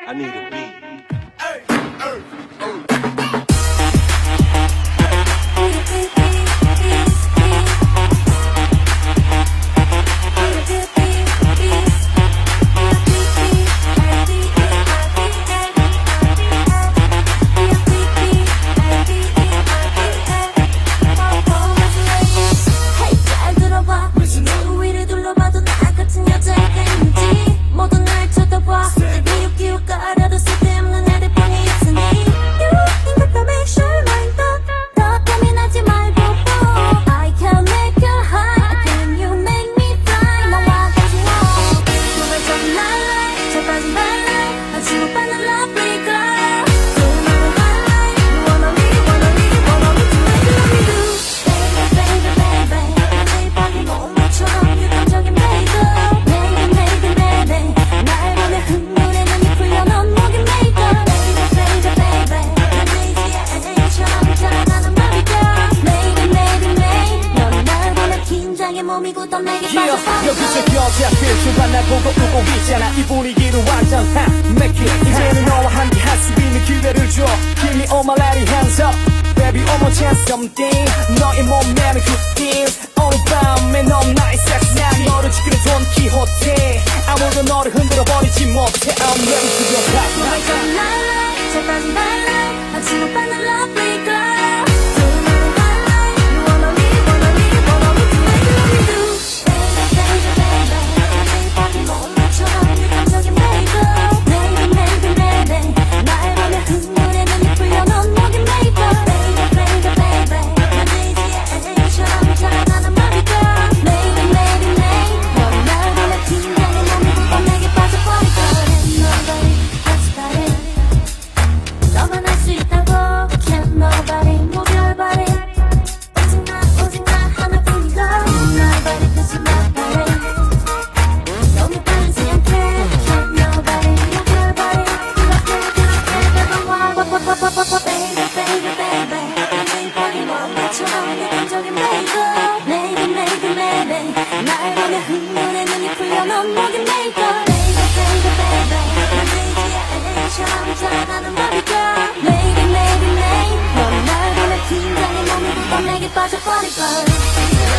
I need a beat. 여기서 여자들 출발 날 보고 웃고 있잖아. 이 분위기를 완전 make it. 이제는 너와 함께 할 수 있는 기회를 줘. Give me all my lady hands up baby one more chance something. 너의 몸매는 good things. 오늘 밤에 넌 나의 섹시한 너를 지키는 돈 키호테. 아무도 너를 흔들어 버리지 못해. I'm ready to go back. 너의 전 날라 잘 빠진 발라 아침 오빠는 lovely girl. Maybe, maybe, maybe, 넌 날 보내 긴장해 몸이 부터 내게 빠져버릴 걸.